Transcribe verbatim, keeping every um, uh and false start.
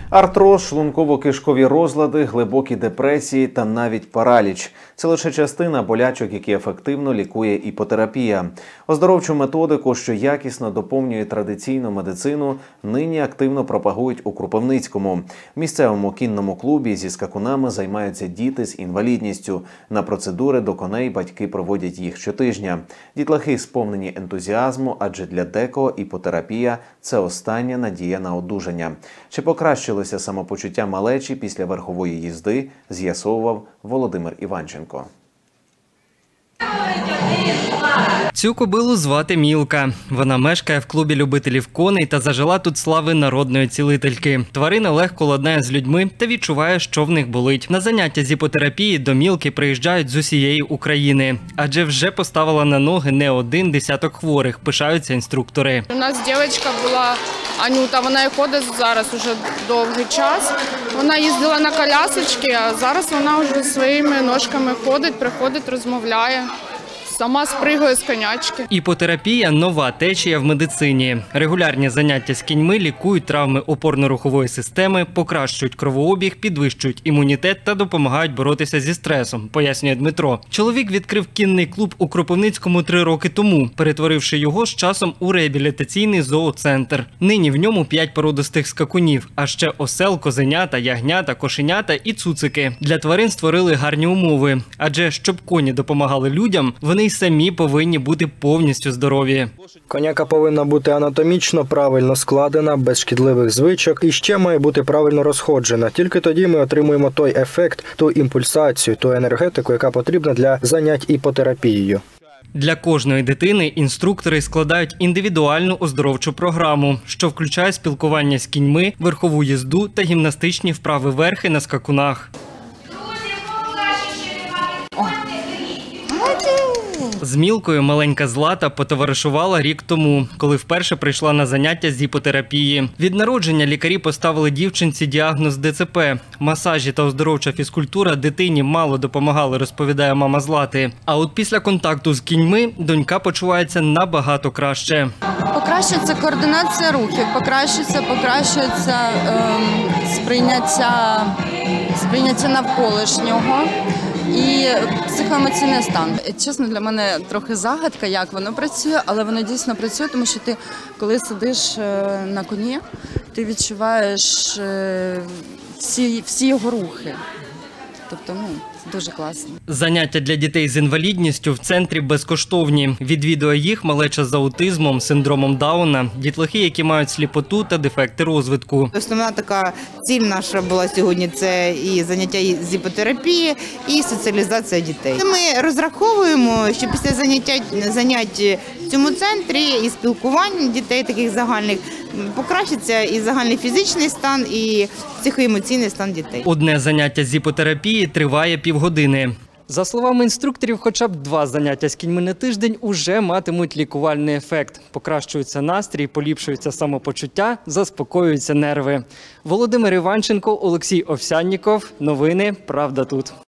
Артроз, шлунково-кишкові розлади, глибокі депресії та навіть параліч – це лише частина болячок, які ефективно лікує іпотерапія. Оздоровчу методику, що якісно доповнює традиційну медицину, нині активно пропагують у Кропивницькому. В місцевому кінному клубі зі скакунами займаються діти з інвалідністю. На процедури до коней батьки проводять їх щотижня. Дітлахи сповнені ентузіазму, адже для декого іпотерапія – це остання надія на одужання. Чи покращилося самопочуття малечі після верхової їзди, з'ясовував Володимир Іванченко. Цю кобилу звати Мілка. Вона мешкає в клубі любителів коней та зажила тут слави народної цілительки. Тварина легко ладнає з людьми та відчуває, що в них болить. На заняття з іпотерапії до Мілки приїжджають з усієї України. Адже вже поставила на ноги не один десяток хворих, пишаються інструктори. У нас дівчинка була Анюта, вона і ходить зараз уже довгий час. Вона їздила на колясочці, а зараз вона вже своїми ножками ходить, приходить, розмовляє. Сама спригує з конячки. Іпотерапія – нова течія в медицині. Регулярні заняття з кіньми лікують травми опорно-рухової системи, покращують кровообіг, підвищують імунітет та допомагають боротися зі стресом, пояснює Дмитро. Чоловік відкрив кінний клуб у Кропивницькому три роки тому, перетворивши його з часом у реабілітаційний зооцентр. Нині в ньому п'ять породистих скакунів, а ще осел, козенята, ягнята, кошенята і цуцики. Для тварин створили гарні умови, адже щоб коні допомагали людям, вони й самі повинні бути повністю здорові. Коняка повинна бути анатомічно правильно складена, без шкідливих звичок і ще має бути правильно розходжена. Тільки тоді ми отримуємо той ефект, ту імпульсацію, ту енергетику, яка потрібна для занять іпотерапією. Для кожної дитини інструктори складають індивідуальну оздоровчу програму, що включає спілкування з кіньми, верхову їзду та гімнастичні вправи верхи на скакунах. З Мілкою маленька Злата потоваришувала рік тому, коли вперше прийшла на заняття з іпотерапії. Від народження лікарі поставили дівчинці діагноз де це пе. Масажі та оздоровча фізкультура дитині мало допомагали, розповідає мама Злати. А от після контакту з кіньми донька почувається набагато краще. Покращується координація рухів, покращується, покращується ем, сприйняття, сприйняття навколишнього. І психоемоційний стан. Чесно, для мене трохи загадка, як воно працює, але воно дійсно працює, тому що ти, коли сидиш на коні, ти відчуваєш всі, всі його рухи. Тобто, ну, дуже класно. Заняття для дітей з інвалідністю в центрі безкоштовні. Відвідує їх малеча з аутизмом, синдромом Дауна, дітлахи, які мають сліпоту та дефекти розвитку. Основна така ціль наша була сьогодні – це і заняття з іпотерапії, і соціалізація дітей. Ми розраховуємо, що після заняття, занять в цьому центрі і спілкувань дітей таких загальних покращиться і загальний фізичний стан, і психоемоційний стан дітей. Одне заняття з іпотерапії триває півгодини. За словами інструкторів, хоча б два заняття з кіньми на тиждень уже матимуть лікувальний ефект. Покращується настрій, поліпшується самопочуття, заспокоюються нерви. Володимир Іванченко, Олексій Овсянніков. Новини «Правда тут».